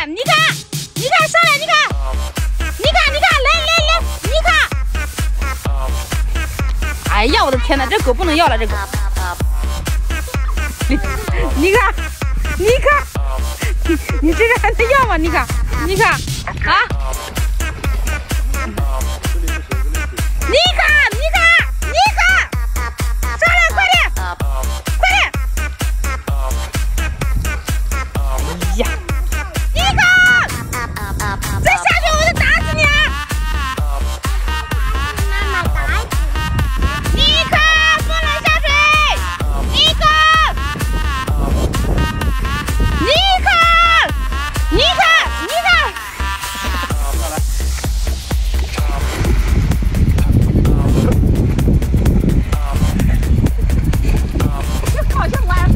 你看，你看上来，你看，来，你看。哎呀，我的天哪，这狗不能要了，这狗。你看，你这个还能要吗？你看，啊！你看，上来，快点！哎呀，你看，再下去我就打死你啊！ 妈妈打死你看，不能下水！你看，好像玩。